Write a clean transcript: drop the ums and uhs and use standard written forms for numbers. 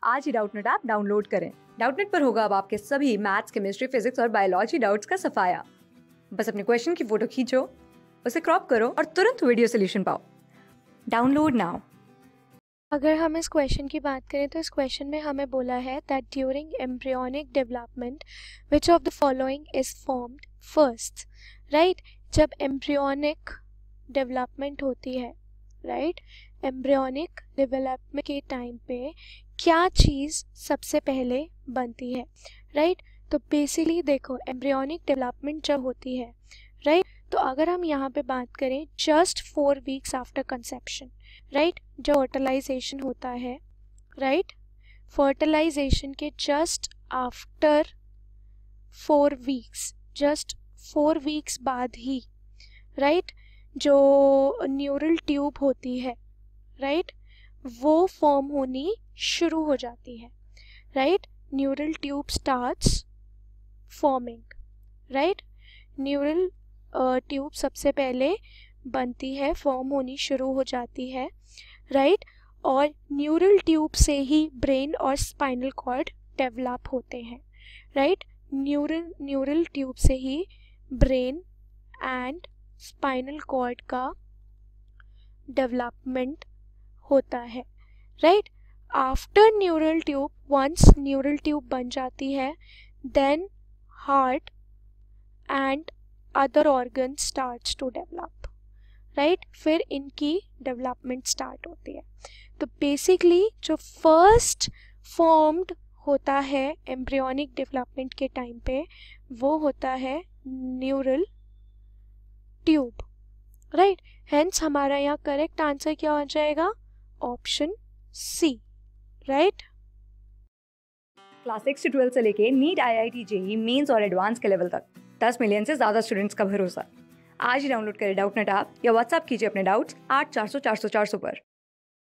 आज ही Doubtnut app download करें। डाउटनेट पर होगा अब आपके सभी मैथ्स, केमिस्ट्री, फिजिक्स और बायोलॉजी डाउट्स का सफाया। बस अपने क्वेश्चन की फोटो खींचो, उसे क्रॉप करो और तुरंत वीडियो सोल्यूशन पाओ। Download now. अगर हम इस क्वेश्चन की बात करें तो इस क्वेश्चन में हमें बोला है that during embryonic development which of the following is formed first. Right, जब एम्ब्रियोनिक डेवलपमेंट होती है, राइट, एम्ब्रियोनिक डेवलपमेंट के टाइम पे क्या चीज़ सबसे पहले बनती है। राइट, तो बेसिकली देखो, एम्ब्रियोनिक डेवलपमेंट जब होती है, राइट, तो अगर हम यहाँ पे बात करें just 4 weeks after conception, right, जो फर्टिलाइजेशन होता है, राइट, फर्टिलाइजेशन के just after 4 weeks, just 4 weeks बाद ही, राइट, जो न्यूरल ट्यूब होती है, राइट, वो फॉर्म होनी शुरू हो जाती है। Right, neural tube starts forming. Right, neural tube सबसे पहले बनती है, फॉर्म होनी शुरू हो जाती है। राइट, और न्यूरल ट्यूब से ही ब्रेन और स्पाइनल कॉर्ड डेवलप होते हैं। राइट, न्यूरल ट्यूब से ही ब्रेन एंड स्पाइनल कॉर्ड का डेवलपमेंट होता है। Right, after neural tube, once neural tube बन जाती है, then heart and other organ starts to develop. Right, फिर इनकी डेवलपमेंट स्टार्ट होती है। तो बेसिकली जो फर्स्ट फॉर्म्ड होता है एम्ब्रियोनिक डेवलपमेंट के टाइम पे, वो होता है न्यूरल ट्यूब। राइट, हेंस हमारा यहाँ करेक्ट आंसर क्या हो जाएगा? Option C. राइट, क्लास 6 से 12 से लेके नीट, IIT, JEE मेंस और एडवांस के लेवल तक 10 मिलियन से ज्यादा स्टूडेंट्स का भरोसा। आज ही डाउनलोड करें डाउटनेट ऐप या व्हाट्सएप कीजिए अपने डाउट्स 8400 400 400 पर।